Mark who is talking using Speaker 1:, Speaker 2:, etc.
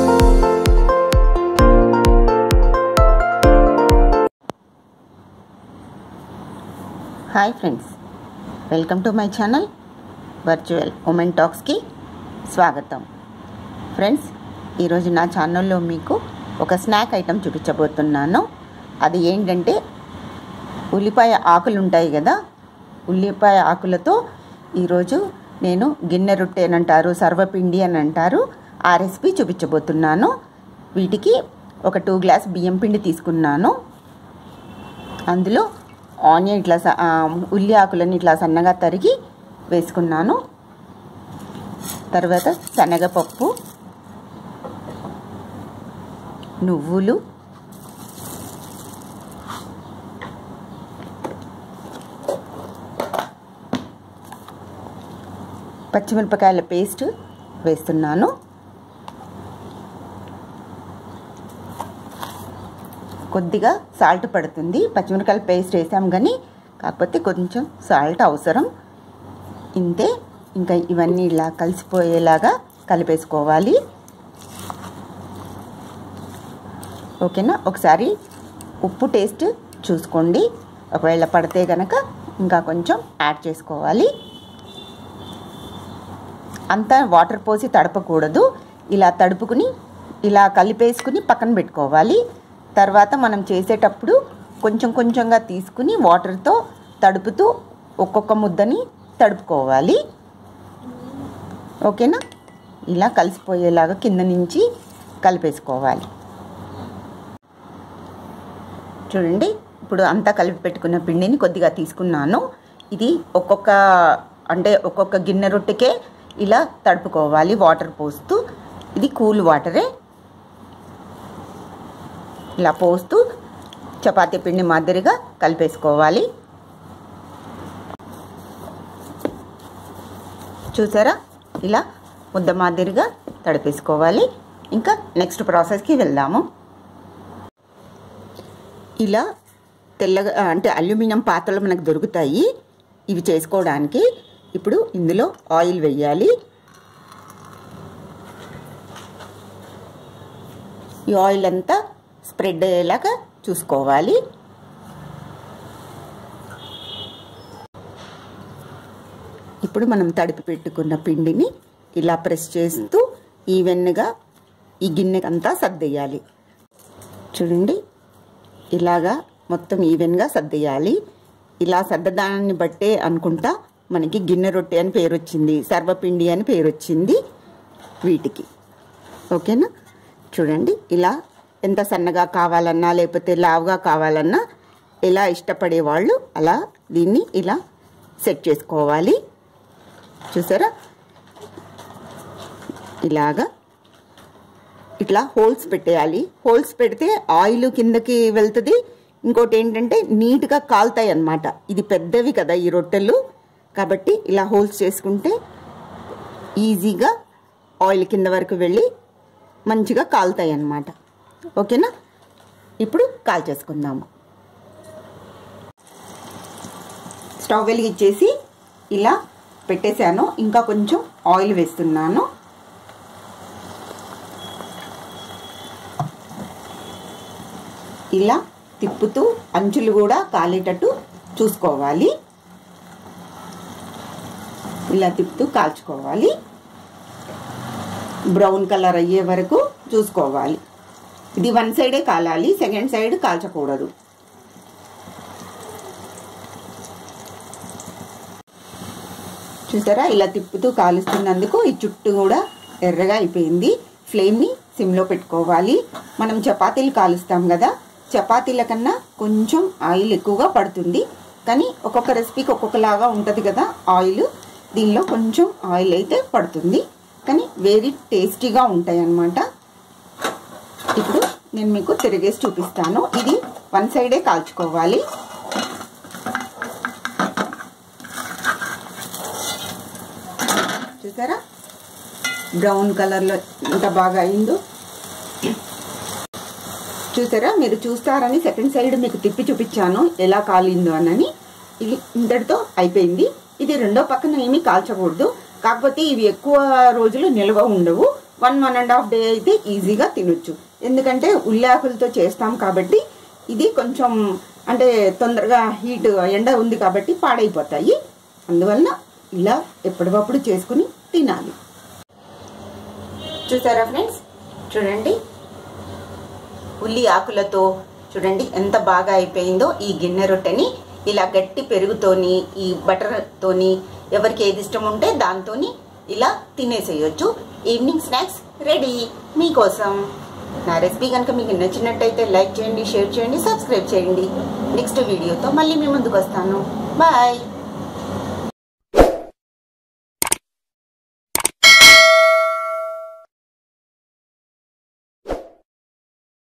Speaker 1: Hi friends, welcome to my channel virtual women talks కి స్వాగతం। Friends, ఈ రోజు నా ఛానల్లో మీకు ఒక స్నాక్ ఐటెం చూపించబోతున్నాను। అది ఏంటంటే ఉల్లిపాయ ఆకులు ఉంటాయి కదా, ఉల్లిపాయ ఆకులతో ఈ రోజు నేను గిన్నె రొట్టె అని అంటారు, సర్వపిండి అని అంటారు, ఆ రెసిపీ చూపించబోతున్నాను। వీటికి ఒక 2 గ్లాస్ బియ్యం పిండి తీసుకున్నాను। అందులో ఆనియన్ ఇట్లా ఉల్లి ఆకులని ఇట్లా సన్నగా తరిగి వేసుకున్నాను। తర్వాత శనగపప్పు, నువ్వులు, పచ్చిమిరపకాయల పేస్ట్ వేస్తున్నాను। కొద్దిగా సాల్ట్ పడుతుంది, పచ్చిమిరపకాయల పేస్ట్ వేసాం కానీ కాకపోతే కొంచెం సాల్ట్ అవసరం, ఇంతే। ఇంకా ఇవన్నీ ఇలా కలిసిపోయేలాగా కలిపేసుకోవాలి, ఓకేనా। ఒకసారి ఉప్పు టేస్ట్ చూసుకోండి, ఒకవేళ పడితే కనుక ఇంకా కొంచెం యాడ్ చేసుకోవాలి। అంతా వాటర్ పోసి తడపకూడదు, ఇలా తడుపుకుని ఇలా కలిపేసుకుని పక్కన పెట్టుకోవాలి। తర్వాత మనం చేసేటప్పుడు కొంచెం కొంచెంగా తీసుకుని వాటర్తో తడుపుతూ ఒక్కొక్క ముద్దని తడుపుకోవాలి, ఓకేనా। ఇలా కలిసిపోయేలాగా కింద నుంచి కలిపేసుకోవాలి। చూడండి, ఇప్పుడు అంతా కలిపి పెట్టుకున్న పిండిని కొద్దిగా తీసుకున్నాను। ఇది ఒక్కొక్క గిన్నె రొట్టెకే ఇలా తడుపుకోవాలి వాటర్ పోస్తూ, ఇది కూల్ వాటరే। ఇలా పోస్తూ చపాతీ పిండి మాదిరిగా కలిపేసుకోవాలి। చూసారా, ఇలా ముద్ద మాదిరిగా తడిపేసుకోవాలి। ఇంకా నెక్స్ట్ ప్రాసెస్కి వెళ్దాము। ఇలా తెల్లగా అల్యూమినియం పాత్రలు మనకు దొరుకుతాయి, ఇవి చేసుకోవడానికి। ఇప్పుడు ఇందులో ఆయిల్ వేయాలి। ఈ ఆయిల్ అంతా స్ప్రెడ్ అయ్యేలాగా చూసుకోవాలి। ఇప్పుడు మనం తడిపి పెట్టుకున్న పిండిని ఇలా ప్రెస్ చేస్తూ ఈవెన్గా ఈ గిన్నెకంతా సర్దేయాలి। చూడండి, ఇలాగా మొత్తం ఈవెన్గా సర్దేయాలి। ఇలా సర్దదాన్ని బట్టే అనుకుంటా మనకి గిన్నె రొట్టె అని పేరు వచ్చింది, సర్వపిండి అని పేరు వచ్చింది వీటికి, ఓకేనా। చూడండి, ఇలా ఎంత సన్నగా కావాలన్నా లేకపోతే లావుగా కావాలన్నా ఎలా ఇష్టపడే వాళ్ళు అలా దీన్ని ఇలా సెట్ చేసుకోవాలి। చూసారా, ఇలాగా ఇట్లా హోల్స్ పెట్టేయాలి। హోల్స్ పెడితే ఆయిల్ కిందకి వెళ్తుంది, ఇంకోటి ఏంటంటే నీట్గా కాలుతాయి అన్నమాట। ఇది పెద్దవి కదా ఈ రొట్టెలు, కాబట్టి ఇలా హోల్స్ చేసుకుంటే ఈజీగా ఆయిల్ కింద వరకు వెళ్ళి మంచిగా కాలుతాయి అన్నమాట, ఓకేనా। ఇప్పుడు కాల్ చేసుకుందాము। స్టవ్ వెలిగించేసి ఇలా పెట్టేశాను, ఇంకా కొంచెం ఆయిల్ వేస్తున్నాను। ఇలా తిప్పుతూ అంచులు కూడా కాలేటట్టు చూసుకోవాలి, ఇలా తిప్పుతూ కాల్చుకోవాలి, బ్రౌన్ కలర్ అయ్యే వరకు చూసుకోవాలి। ఇది వన్ సైడే కాలాలి, సెకండ్ సైడ్ కాల్చకూడదు। చూసారా, ఇలా తిప్పుతూ కాలుస్తున్నందుకు ఈ చుట్టూ కూడా ఎర్రగా అయిపోయింది। ఫ్లేమ్ని సిమ్లో పెట్టుకోవాలి। మనం చపాతీలు కాలుస్తాం కదా, చపాతీల కన్నా కొంచెం ఆయిల్ ఎక్కువగా పడుతుంది, కానీ ఒక్కొక్క రెసిపీకి ఒక్కొక్కలాగా ఉంటుంది కదా ఆయిల్, దీనిలో కొంచెం ఆయిల్ అయితే పడుతుంది, కానీ వెరీ టేస్టీగా ఉంటాయి అన్నమాట। ఇప్పుడు నేను మీకు తిరిగేసి చూపిస్తాను, ఇది వన్ సైడే కాల్చుకోవాలి। చూసారా, బ్రౌన్ కలర్లో ఎంత బాగా అయిందో చూసారా। మీరు చూస్తారని సెకండ్ సైడ్ మీకు తిప్పి చూపించాను ఎలా కాలిందో అని। ఇది ఇంతటితో అయిపోయింది। ఇది రెండో పక్కన ఏమీ కాల్చకూడదు, కాకపోతే ఇవి ఎక్కువ రోజులు నిల్వ ఉండవు, 1.5 డే అయితే ఈజీగా తినొచ్చు. ఎందుకంటే ఉల్లాకులతో చేస్తాం కాబట్టి ఇది కొంచెం అంటే తొందరగా హీట్ ఎండ ఉంది కాబట్టి పాడైపోతాయి. అందువలన ఇలా ఎప్పటికప్పుడు చేసుకుని తినాలి. చూసారా ఫ్రెండ్స్, చూడండి ఉల్లి ఆకులతో చూడండి ఎంత బాగా అయిపోయిందో. ఈ గిన్నె రొట్టెని ఇలా గట్టి పెరుగుతోని ఈ బటర్తోని ఎవరికి ఏది ఇష్టం ఉంటే దాంతోని ఇలా తినేసేయచ్చు. ఈవినింగ్ స్నాక్స్ రెడీ మీకోసం. నా రెసిపీ కనుక మీకు నచ్చినట్టయితే లైక్ చేయండి, షేర్ చేయండి, సబ్స్క్రైబ్ చేయండి. నెక్స్ట్ వీడియోతో మళ్ళీ మీ ముందుకు వస్తాను. బాయ్.